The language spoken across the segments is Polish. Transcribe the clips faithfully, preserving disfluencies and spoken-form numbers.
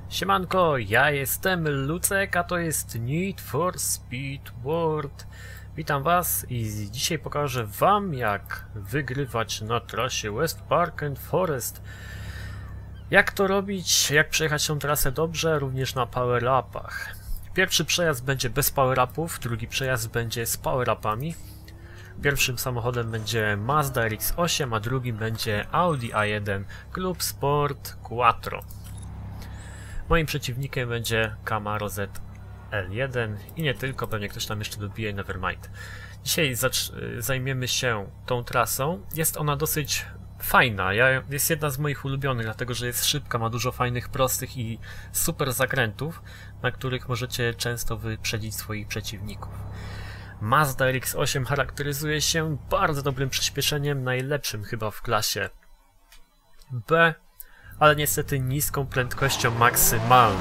Siemanko, ja jestem Lucek, a to jest Need for Speed World. Witam was i dzisiaj pokażę wam, jak wygrywać na trasie West Park and Forest. Jak to robić, jak przejechać tą trasę dobrze, również na power-upach. Pierwszy przejazd będzie bez power-upów, drugi przejazd będzie z power-upami. Pierwszym samochodem będzie Mazda R X osiem, a drugim będzie Audi A jeden Club Sport Quattro. Moim przeciwnikiem będzie Camaro Z L jeden i nie tylko, pewnie ktoś tam jeszcze dobije, nevermind. Dzisiaj zajmiemy się tą trasą. Jest ona dosyć fajna, ja, jest jedna z moich ulubionych, dlatego że jest szybka, ma dużo fajnych, prostych i super zakrętów, na których możecie często wyprzedzić swoich przeciwników. Mazda R X osiem charakteryzuje się bardzo dobrym przyspieszeniem, najlepszym chyba w klasie B, ale niestety niską prędkością maksymalną.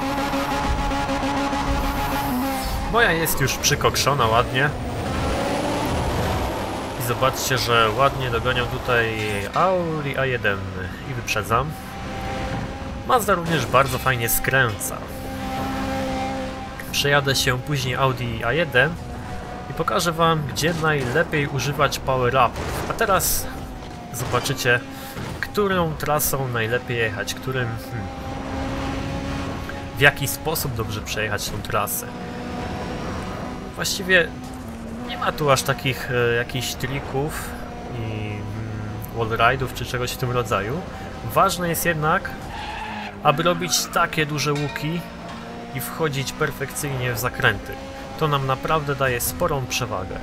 Moja jest już przykokszona ładnie. I zobaczcie, że ładnie dogoniam tutaj Audi A jeden i wyprzedzam. Mazda również bardzo fajnie skręca. Przejadę się później Audi A jeden i pokażę wam, gdzie najlepiej używać power-upów. A teraz zobaczycie, którą trasą najlepiej jechać, którym... Hmm, w jaki sposób dobrze przejechać tą trasę. Właściwie nie ma tu aż takich e, jakichś trików i mm, wallride'ów czy czegoś w tym rodzaju. Ważne jest jednak, aby robić takie duże łuki i wchodzić perfekcyjnie w zakręty. To nam naprawdę daje sporą przewagę.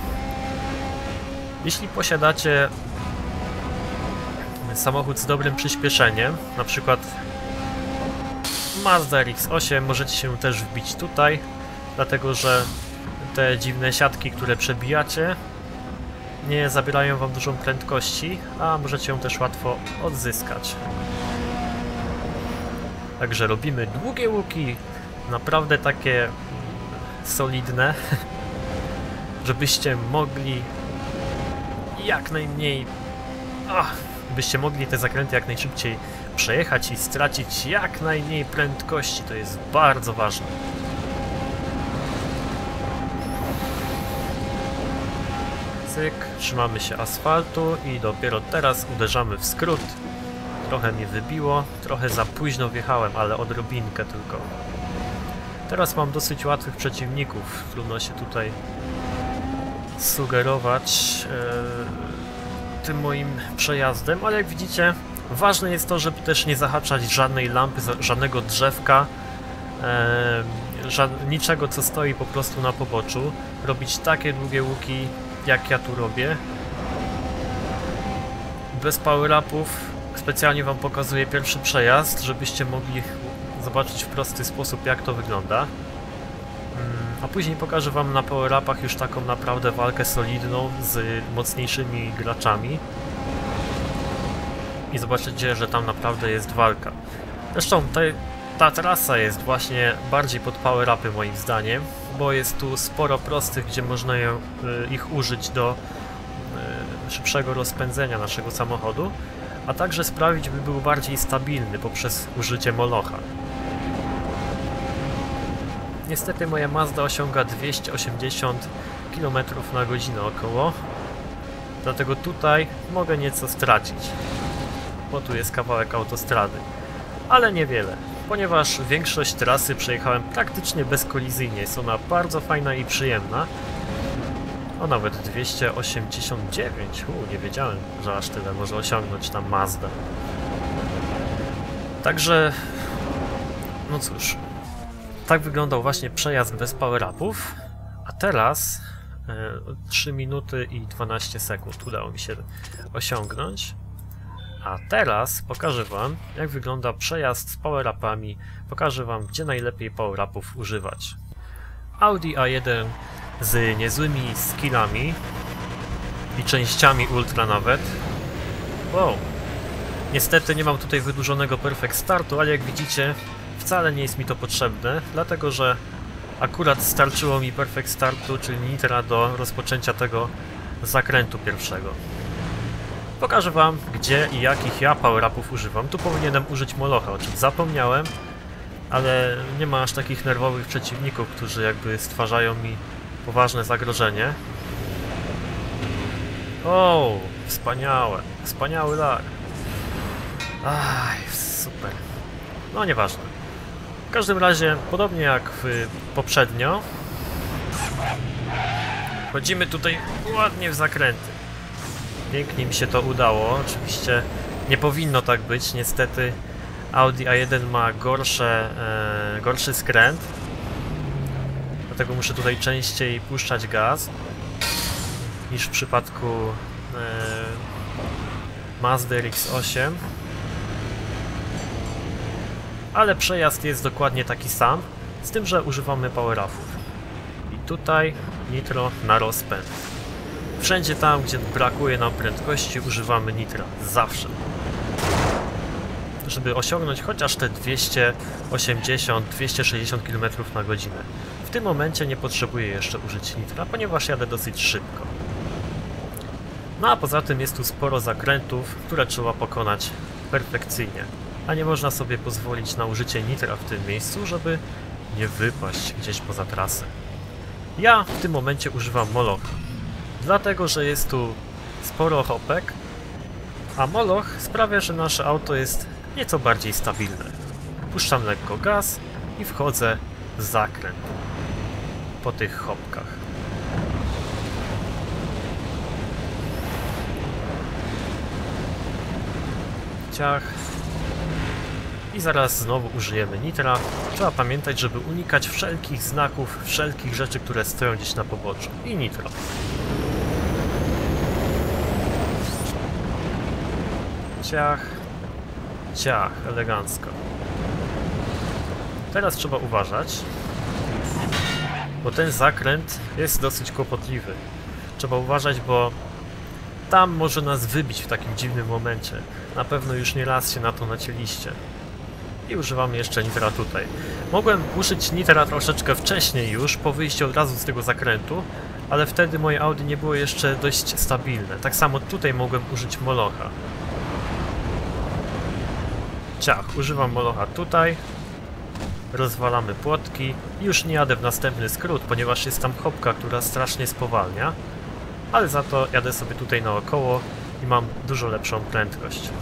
Jeśli posiadacie samochód z dobrym przyspieszeniem, na przykład Mazda R X osiem, możecie się też wbić tutaj, dlatego że te dziwne siatki, które przebijacie, nie zabierają wam dużą prędkości, a możecie ją też łatwo odzyskać. Także robimy długie łuki, naprawdę takie solidne, żebyście mogli jak najmniej... Ach, byście mogli te zakręty jak najszybciej przejechać i stracić jak najmniej prędkości. To jest bardzo ważne. Cyk, trzymamy się asfaltu i dopiero teraz uderzamy w skrót. Trochę mnie wybiło, trochę za późno wjechałem, ale odrobinkę tylko. Teraz mam dosyć łatwych przeciwników, trudno się tutaj sugerować e, tym moim przejazdem, ale jak widzicie, ważne jest to, żeby też nie zahaczać żadnej lampy, żadnego drzewka, e, ża niczego, co stoi po prostu na poboczu. Robić takie długie łuki, jak ja tu robię. Bez power-upów. Specjalnie wam pokazuję pierwszy przejazd, żebyście mogli zobaczyć w prosty sposób, jak to wygląda. A później pokażę wam na power-upach już taką naprawdę walkę solidną z mocniejszymi graczami. I zobaczycie, że tam naprawdę jest walka. Zresztą ta, ta trasa jest właśnie bardziej pod power-upy moim zdaniem, bo jest tu sporo prostych, gdzie można je, ich użyć do y, szybszego rozpędzenia naszego samochodu, a także sprawić, by był bardziej stabilny poprzez użycie molocha. Niestety moja Mazda osiąga dwieście osiemdziesiąt kilometrów na godzinę około, dlatego tutaj mogę nieco stracić, bo tu jest kawałek autostrady, ale niewiele, ponieważ większość trasy przejechałem praktycznie bezkolizyjnie, jest ona bardzo fajna i przyjemna. O, nawet dwieście osiemdziesiąt dziewięć, u, nie wiedziałem, że aż tyle może osiągnąć tam Mazda. Także, no cóż, tak wyglądał właśnie przejazd bez power-upów, a teraz e, trzy minuty i dwanaście sekund udało mi się osiągnąć. A teraz pokażę wam, jak wygląda przejazd z power-upami, pokażę wam, gdzie najlepiej power-upów używać. Audi A jeden z niezłymi skillami i częściami ultra nawet. Wow! Niestety nie mam tutaj wydłużonego perfect startu, ale jak widzicie, wcale nie jest mi to potrzebne, dlatego że akurat starczyło mi perfect startu, czyli nitra, do rozpoczęcia tego zakrętu pierwszego. Pokażę wam, gdzie i jakich ja power-upów używam. Tu powinienem użyć molocha, o czym zapomniałem. ale nie ma aż takich nerwowych przeciwników, którzy jakby stwarzają mi poważne zagrożenie. O, wspaniałe, wspaniały lag. Aj, super. No nieważne. W każdym razie, podobnie jak w poprzednio, wchodzimy tutaj ładnie w zakręty. Pięknie mi się to udało. Oczywiście nie powinno tak być. Niestety Audi A jeden ma gorsze, e, gorszy skręt. Dlatego muszę tutaj częściej puszczać gaz niż w przypadku e, Mazdy R X osiem. Ale przejazd jest dokładnie taki sam, z tym, że używamy power-upów. I tutaj nitro na rozpęd. Wszędzie tam, gdzie brakuje nam prędkości, używamy nitra. Zawsze. Żeby osiągnąć chociaż te dwieście osiemdziesiąt do dwieście sześćdziesiąt kilometrów na godzinę. W tym momencie nie potrzebuję jeszcze użyć nitra, ponieważ jadę dosyć szybko. No a poza tym jest tu sporo zakrętów, które trzeba pokonać perfekcyjnie. A nie można sobie pozwolić na użycie nitra w tym miejscu, żeby nie wypaść gdzieś poza trasę. Ja w tym momencie używam Molocha, dlatego że jest tu sporo hopek, a Moloch sprawia, że nasze auto jest nieco bardziej stabilne. Puszczam lekko gaz i wchodzę w zakręt po tych hopkach. Ciach. I zaraz znowu użyjemy nitra. Trzeba pamiętać, żeby unikać wszelkich znaków, wszelkich rzeczy, które stoją gdzieś na poboczu. I nitro. Ciach. Ciach. Elegancko. Teraz trzeba uważać, bo ten zakręt jest dosyć kłopotliwy. Trzeba uważać, bo tam może nas wybić w takim dziwnym momencie. Na pewno już nie raz się na to nacięliście. I używamy jeszcze nitra tutaj. Mogłem użyć nitra troszeczkę wcześniej już, po wyjściu od razu z tego zakrętu, ale wtedy moje Audi nie było jeszcze dość stabilne. Tak samo tutaj mogłem użyć Molocha. Ciach, używam Molocha tutaj. Rozwalamy płotki i już nie jadę w następny skrót, ponieważ jest tam hopka, która strasznie spowalnia. Ale za to jadę sobie tutaj naokoło i mam dużo lepszą prędkość.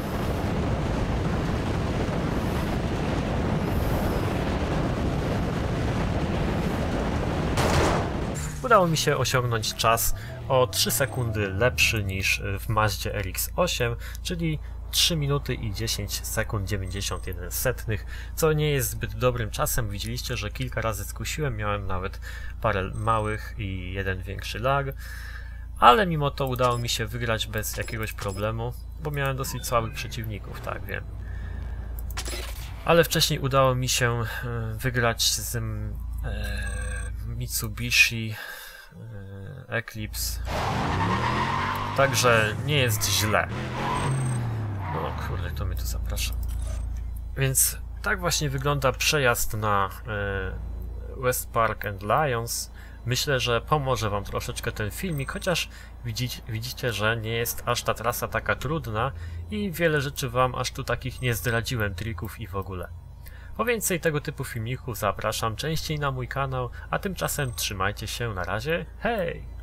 Udało mi się osiągnąć czas o trzy sekundy lepszy niż w Mazdzie R X osiem, czyli trzy minuty i dziesięć sekund dziewięćdziesiąt jeden setnych, co nie jest zbyt dobrym czasem. Widzieliście, że kilka razy skusiłem, miałem nawet parę małych i jeden większy lag, ale mimo to udało mi się wygrać bez jakiegoś problemu, bo miałem dosyć słabych przeciwników, tak wiem. Ale wcześniej udało mi się wygrać z e, Mitsubishi e, Eclipse, także nie jest źle. No kurde, to mnie tu zaprasza. Więc tak właśnie wygląda przejazd na e, West Park and Lions. Myślę, że pomoże wam troszeczkę ten filmik, chociaż widzicie, widzicie, że nie jest aż ta trasa taka trudna i wiele rzeczy wam aż tu takich nie zdradziłem, trików i w ogóle. Po więcej tego typu filmików zapraszam częściej na mój kanał, a tymczasem trzymajcie się, na razie, hej!